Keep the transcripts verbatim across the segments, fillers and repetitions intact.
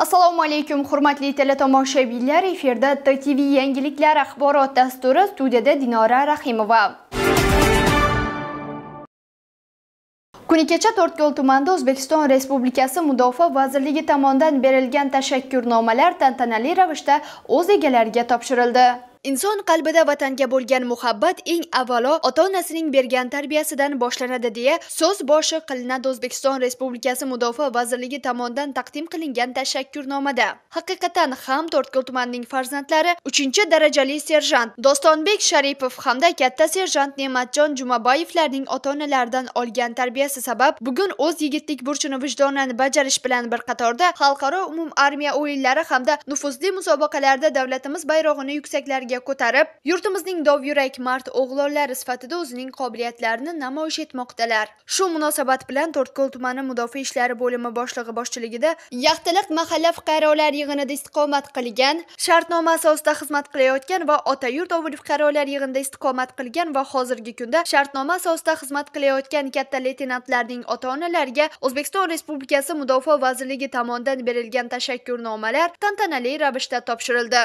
Assalomu alaykum, hurmatli teletomoshabinlar. Efirda T T V yangiliklar axborot dasturi, studiyada Dinora Rahimova. Kuni kecha To'rtko'l tumanida O'zbekiston Respublikasi Mudofaa vazirligi tomonidan berilgan tashakkurnomalar tantanali ravishda o'z egalariga topshirildi. Inson qalbida vatanga bo'lgan muhabbat eng avvalo ota-onasining bergan tarbiyasidan boshlanadi deya so'z boshi qilinadi O'zbekiston Respublikasi Mudofaa vazirligi tomonidan taqdim qilingan tashakkurnomada. Haqiqatan ham To'rtko'l tumanining farzandlari uchinchi darajali serjant Dostonbek Sharipov hamda katta serjant Ne'matjon Jumaboyevlarning ota-onalaridan olgan tarbiyasi sabab bugun o'z yigitlik burchini vijdonan bajarish bilan bir qatorda xalqaro umum armiya o'yinlari hamda nufuzli musobaqalarda davlatimiz bayrog'ini yuksaklarga ko'tarib, yurtimizning dovyurak mard o'g'lonlari sifatida o'zining qobiliyatlarini namoyish etmoqdalar. Shu munosabat bilan To'rtko'l tumani Mudofaa ishlari bo'limi boshlig'i boshchiligida Yaxtaliq mahalla fuqarolar yig'inida istiqomat qilgan, shartnoma asosida xizmat qilayotgan va Otayurt ovul fuqarolar yig'inida istiqomat qilgan va hozirgi kunda shartnoma asosida xizmat qilayotgan katta leytenantlarning ota-onalariga O'zbekiston Respublikasi Mudofaa vazirligi tomonidan berilgan tashakkurnomalar tantanali ravishda topshirildi.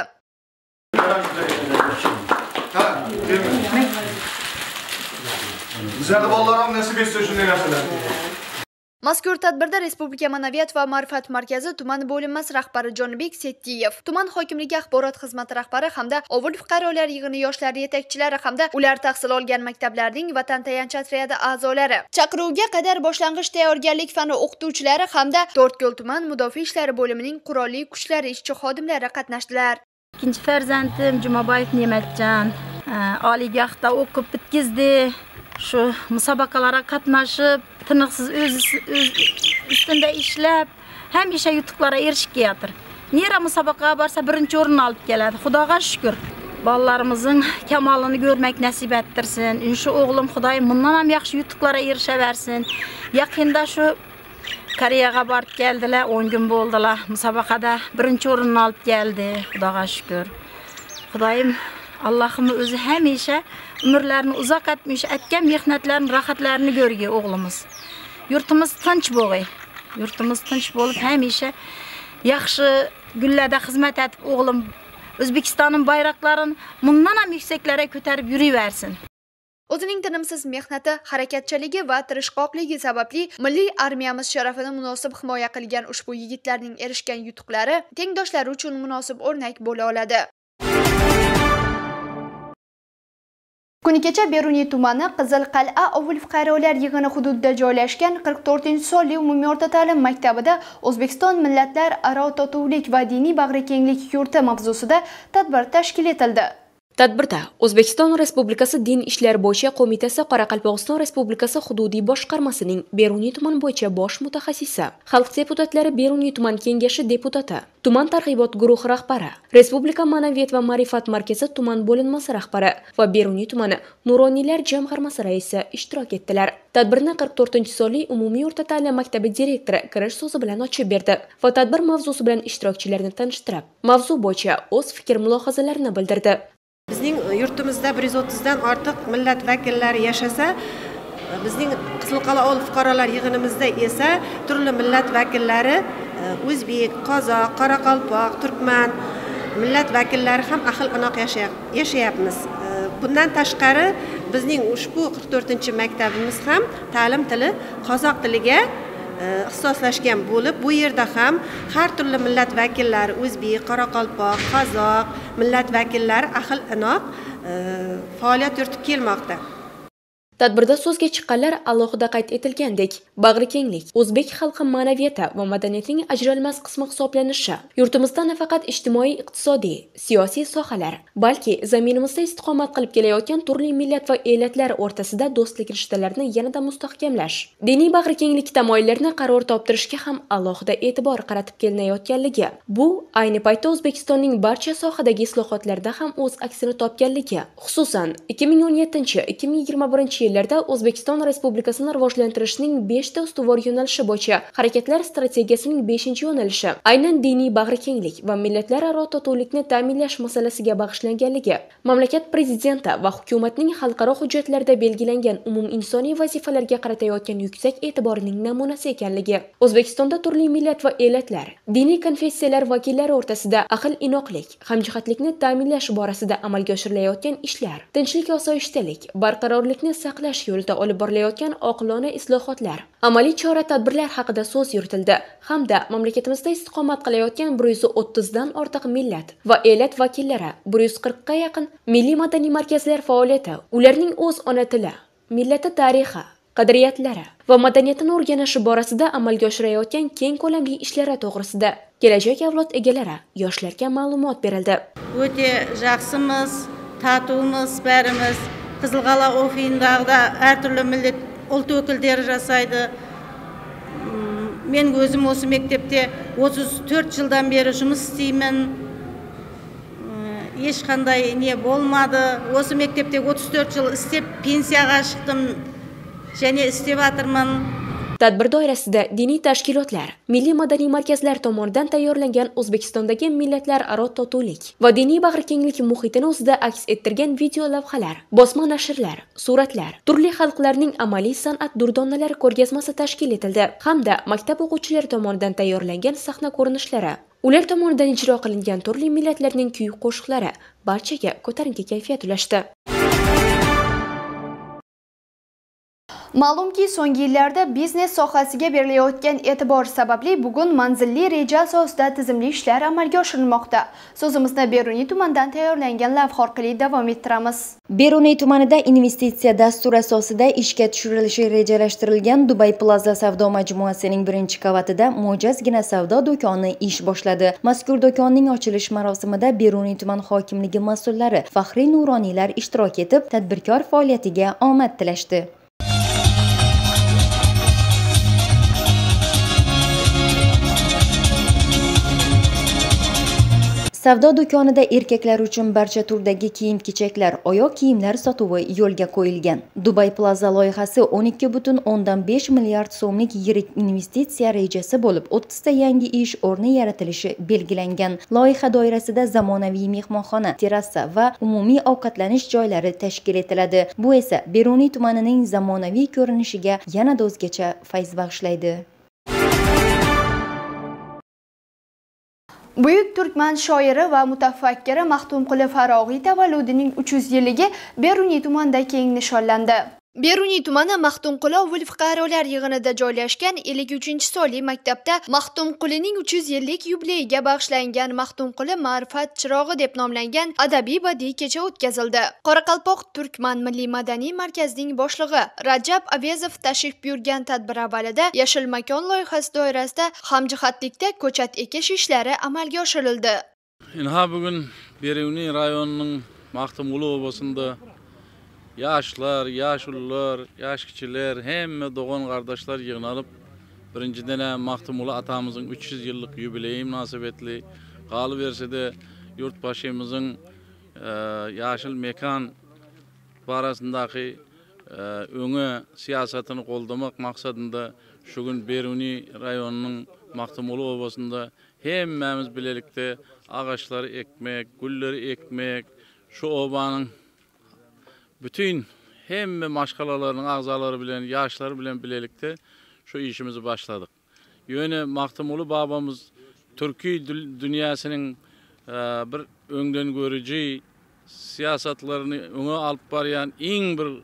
Bizlarda bolalar ham nasib etsa shunday narsalar. Mazkur tadbirda Respublika Ma'naviyat va ma'rifat markazi tuman bo'linmasi rahbari Jonibek Settiyev, tuman hokimligi axborot xizmati rahbari hamda ovul fuqarolar yig'ini yoshlari yetakchilari hamda ular tahsil olgan maktablarning vatan tayanch otryadi a'zolari, chaqiruvga qadar boshlang'ich tayyorgarlik fani o'qituvchilari hamda To'rtko'l tuman mudofaa ishlari bo'limining qurolli kuchlari ishchi xodimlari qatnashdilar. Ikkinchi farzandim Jumaboyev Ne'matjon oliygohda o'qib bitkizdi. Shu musobaqalarga qatnashib, tiniqsiz o'z ustida ishlab, hamisha yutuqlarga erishib keladir. Nera musobaqaga borsa birinchi o'rin olib keladi. Xudoga shukr. Bolalarimizning kamolini ko'rmak nasib ettirsin. Shu o'g'lim Xudoyim bundan ham yaxshi yutuqlarga erishaversin. Yaqinda shu Koreyaga borib keldilar, o'n kun bo'ldilar. Musobaqada birinchi o'rinni olib keldi. Xudoga shukr. Xudoyim Allohim o'zi hamisha umrlarini uzoq etmish, etgan mehnatlarini, rohatlarini ko'rgi o'g'limiz. Yurtimiz tinch bo'lg'ay. Yurtimiz tinch bo'lib hamisha yaxshi gullarda xizmat etib o'g'lim O'zbekistonning bayroqlarini bundan ham yuksaklarga ko'tarib yuraversin. O'zining tinimsiz mehnati, harakatchaligi va tirishqoqligi sababli milliy armiyamiz sharafini munosib himoya qilgan ushbu yigitlarning erishgan yutuqlari tengdoshlari uchun munosib o'rnak bo'la oladi. Kuni kecha Beruniy tumani Qizil Qal'a ovul fuqarolar yig'ini hududida joylashgan qirq to'rtinchi sonli umumiy o'rta ta'lim maktabida O'zbekiston millatlar aro totuvlik va diniy bag'rikenglik yurti mavzusida tadbir tashkil etildi. Tadbirda O'zbekiston Respublikasi Din ishlari bo'yicha qo'mitasi Qoraqalpog'iston Respublikasi hududiy boshqarmasining Beruniy tuman bo'yicha bosh mutaxassisi, xalq deputatlari Beruniy tuman kengashi deputati, tuman targ'ibot guruhi rahbari, Respublika Ma'naviyat va ma'rifat markazi tuman bo'linmasi rahbari va Beruniy tumani Nuroniylar jamg'armasi raisi ishtirok etdilar. Tadbirni qirq to'rtinchi sonli umumiy o'rta ta'lim maktabi direktori kirish so'zi bilan ochib berdi va tadbir mavzusi bilan ishtirokchilarni tanishtirib, mavzu bo'yicha o'z fikr-mulohazalarini bildirdi. Bizning yurtimizda bir yuz o'ttizdan ortiq millat vakillari yashasa, bizning Qizilqal'a ovul fuqarolar yig'inimizda esa turli millat vakillari, o'zbek, qozoq, qoraqalpoq, turkman millat vakillari ham ahil-inoq yashayapmiz. Bundan tashqari bizning ushbu qirq to'rtinchi maktabimiz ham ta'lim tili qozoq tiliga ixtisoslashgan bo'lib, bu yerda ham har turli millat vakillari, o'zbek, qoraqalpoq, qozoq millat vakillari ahil-inoq faoliyat yuritib kelmoqda. Tadbirda so'zga chiqqanlar alohida qayd etilgandek, bag'rikenglik o'zbek xalqi ma'naviyati va madaniyatining ajralmas qismi hisoblanishi yurtimizda nafaqat ijtimoiy, iqtisodiy, siyosiy sohalar, balki zaminimizda istiqomat qilib kelayotgan turli millat va elatlar o'rtasida do'stlik rishtalarini yanada mustahkamlash, diniy bag'rikenglik tamoyillarini qaror toptirishga ham alohida e'tibor qaratib kelinayotganligi, bu ayni paytda O'zbekistonning barcha sohadagi islohotlarda ham o'z aksini topganligi, xususan ikki ming o'n yettinchi ikki ming yigirma birinchi yillarda O'zbekiston Respublikasini rivojlantirishning beshta ustuvor yo'nalishi bo'yicha harakatlar strategiyasining beshinchi yo'nalishi aynan diniy bag'rikenglik va millatlararo totuvlikni ta'minlash masalasiga bag'ishlanganligi mamlakat prezidenti va hukumatning xalqaro hujjatlarda belgilangan umuminsoniy vazifalarga qaratayotgan yuksak e'tiborining namunasi ekanligi, O'zbekistonda turli millat va elatlar, diniy konfessiyalar vakillari o'rtasida ahil-inoqlik, hamjihatlikni ta'minlash borasida amalga oshirilayotgan ishlar, tinchlik, osoyishtalik, barqarorlikni saqlash yo'lida olib borilayotgan oqilona islohotlar, amaliy chora-tadbirlar haqida so'z yuritildi hamda mamlakatimizda istiqomat qilayotgan bir yuz o'ttizdan ortiq millat va elat vakillari, bir yuz qirqqa yaqin milliy madaniy markazlar faoliyati, ularning o'z ona tili, millati tarixi, qadriyatlari va madaniyatini o'rganishi borasida amalga oshirayotgan keng ko'lamli ishlari to'g'risida kelajak avlod egalari, yoshlarga ma'lumot berildi. O'ta yaxshimiz, tatuvimiz barimiz. Qizilg'ala o'yindag'ida har turli millat ulut vakillari jasaydi. Men o'zim o'sha maktabda o'ttiz to'rt yildan beri жұмыс istayman. Hech qanday ne bo'lmadi. O'sha maktabda o'ttiz to'rt yil istab pensiyaga chiqdim. Және istab atirman. Tadbir doirasida diniy tashkilotlar, milliy madaniy markazlar tomonidan tayyorlangan O'zbekistondagi millatlararo totuvlik va diniy bag'rikenglik muhitini o'zida aks ettirgan video lavhalar, bosma nashrlar, suratlar, turli xalqlarning amaliy san'at durdonalari ko'rgazmasi tashkil etildi hamda maktab o'quvchilari tomonidan tayyorlangan sahna ko'rinishlari, ular tomonidan ijro qilingan turli millatlarning kuy-qo'shiqlari barchaga ko'tarinki kayfiyat ulashdi. Ma'lumki, so'nggi yillarda biznes sohasiga berilayotgan e'tibor sababli bugun manzilli reja asosida tizimli ishlar amalga oshirilmoqda. So'zimizni Beruniy tumanidan tayyorlangan lavha orqali davom ettiramiz. Beruniy tumanida investitsiya dasturi asosida ishga tushirilishi rejalashtirilgan Dubai Plaza savdo majmuasining birinchi qavatida mo'jazgina savdo do'koni ish boshladi. Mazkur do'konning ochilish marosimida Beruniy tuman hokimligi mas'ullari, faxriy nuroniylar ishtirok etib, tadbirkor faoliyatiga omad tilashdi. Savdo do'konida erkaklar uchun barcha turdagi kiyim-kechaklar, oyoq kiyimlar sotuvi yo'lga qo'yilgan. Dubai Plaza loyihasi o'n ikki butun o'ndan besh milliard so'mlik yirik investitsiya rejasi bo'lib, o'ttizta yangi ish o'rni yaratilishi belgilangan. Loyiha doirasida zamonaviy mehmonxona, terrasa va umumiy ovqatlanish joylari tashkil etiladi. Bu esa Beruniy tumanining zamonaviy ko'rinishiga yanada o'zgacha fayz bag'ishlaydi. Buyuk turkman shoiri va mutafakkiri Maxtumquli Farog'iy tavalludining uch yuz yilligi Beruniy tumanida keng nishonlandi. Beruniy tumani Maxtumquli ovul fuqarolar yig'inida joylashgan ellik uchinchi sonli maktabda Maxtumqulining uch yuz yillik yubileyiga bag'ishlangan Maxtumquli ma'rifat chirog'i deb nomlangan adabiy badiiy kecha o'tkazildi. Qoraqalpoq Turkman milliy madaniy markazining boshlig'i Rajab Avezov tashrif buyurgan tadbir avvalida Yashil makon loyihasi doirasida hamjihatlikda ko'chat ekish ishlari amalga oshirildi. Inha bugun Beruniy rayonining Maxtumquli obasında yaşlar, yaşullar, yaş kiçiler, hem doğan kardeşler yığınılıp birinciden hem Maxtumquli atamızın üç yüz yıllık yubileyi münasebetli qalı verse de yurtbaşımızın e, yaşıl mekan barasındaki e, öňe siyasetini koldamak maksadında şu gün Beruniy rayonunun Maxtumquli obasında hemmemiz bilelikte ağaçları ekmek, gülleri ekmek, şu obanın bütün hem maşgalalarının ağzaları bilen, yaşları bilen bilelikte şu işimizi başladık. Yöne Maxtumquli babamız Türkiye dünyasının e, bir öňden görücü siyasatlarını öňe alıp barayan en bir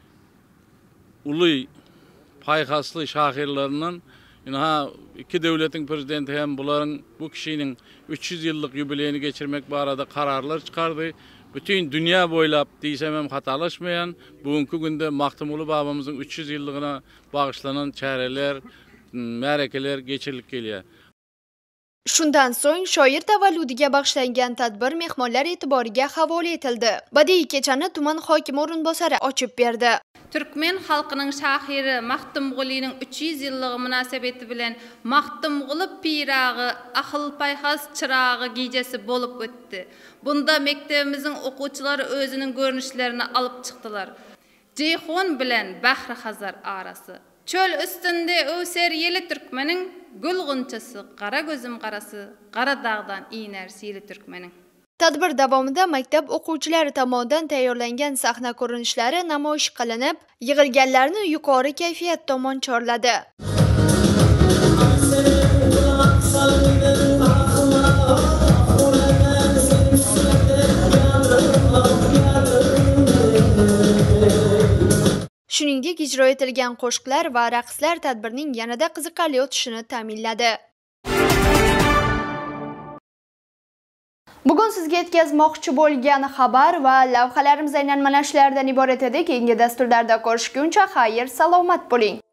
ulu paykaslı şahirlerinden ha iki devletin prezidenti hem bunların bu kişinin üç yüz yıllık yubileyini geçirmek barada kararlar çıkardı. Bütün dünya boylap diysem hem hatalaşmayan bugünkü günde Maxtumquli babamızın üç yüz yıllığına bağışlanan çareler, ma'rakalar geçirilip geliyor. Shundan so'ng shoir tavalludiga bag'ishlangan tadbir mehmonlar e'tiboriga havola etildi. Badiiy kechani tuman hokimi o'rinbosari ochib berdi. Türkmen halkının şahiri Maxtumqulining üç yüz yıllığı münasebeti bilen Maxtumquli pirağı, ahıl payhas çırağı gecesi bolup öttü. Bunda mektebimizin okuçuları özünün görünüşlerini alıp çıktılar. Ceyhun bilen Bahri Hazar arası. Çöl üstünde öser yeli Türkmenin, gül gunçası, qara gözüm qarası, qara dağdan iner sili Türkmenin. Tadbir davomida maktab o'quvchilari tomonidan tayyorlangan sahna ko'rinishlari namoyish qilinib, yig'ilganlarni yuqori kayfiyat tomon chorladi. Shuningdek, ijro etilgan qo'shiqlar va raqslar tadbirning yanada qiziqarli o'tishini ta'minladi. Bugun sizga yetkazmoqchi bo'lgan xabar va lavhalarimiz aynan mana shulardan iborat edi. Keyingi dasturlarda ko'rishguncha xayr, salomat bo'ling.